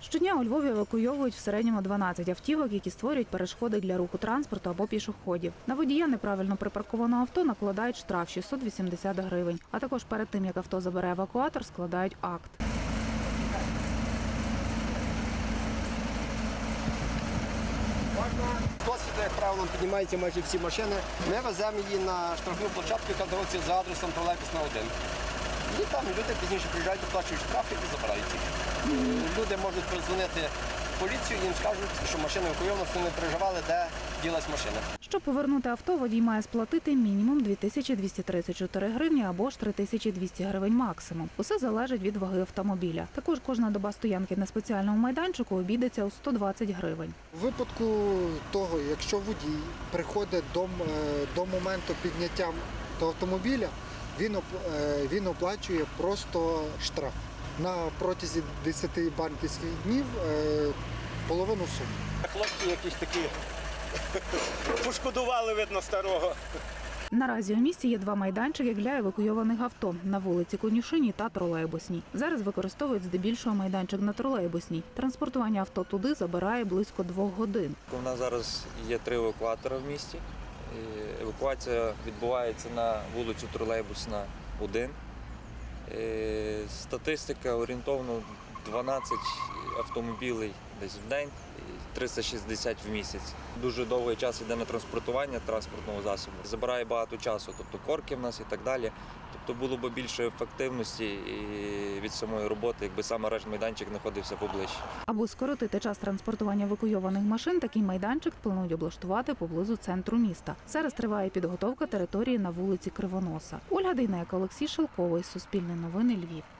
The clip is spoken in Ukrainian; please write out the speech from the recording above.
Щодня у Львові евакуйовують в середньому 12 автівок, які створюють перешкоди для руху транспорту або пішоходів. На водія неправильно припаркованого авто накладають штраф 680 гривень. А також перед тим, як авто забере евакуатор, складають акт. Досвід, як правило, піднімається майже всі машини. Ми веземо її на штрафну площадку, яка знаходиться за адресом тролейбусна 1. І там люди пізніше приїжджають, оплачують штрафи і забирають їх. Люди можуть подзвонити в поліцію, їм скажуть, що машина евакуйована, що не переживали, де ділась машина. Щоб повернути авто, водій має сплатити мінімум 2234 гривні або ж 3200 гривень максимум. Усе залежить від ваги автомобіля. Також кожна доба стоянки на спеціальному майданчику обійдеться у 120 гривень. У випадку того, якщо водій приходить до моменту підняття до автомобіля, він оплачує просто штраф. На протязі 10 банківських днів половину суми. Хлопці якісь такі пошкодували, видно, старого. Наразі у місті є 2 майданчики для евакуйованих авто – на вулиці Конюшинній та Тролейбусній. Зараз використовують здебільшого майданчик на Тролейбусній. Транспортування авто туди забирає близько 2 годин. У нас зараз є 3 евакуатори в місті. Евакуація відбувається на вулицю Тролейбусна 1. Статистика орієнтовно 12 автомобілів десь в день, 360 в місяць. Дуже довгий час йде на транспортування транспортного засобу. Забирає багато часу, тобто корки в нас і так далі. Тобто було б більше ефективності від самої роботи, якби саме арешт-майданчик знаходився поближче. Аби скоротити час транспортування евакуйованих машин, такий майданчик планують облаштувати поблизу центру міста. Зараз триває підготовка території на вулиці Кривоноса. Ольга Дейнека, Олексій Шелковий, Суспільне новини, Львів.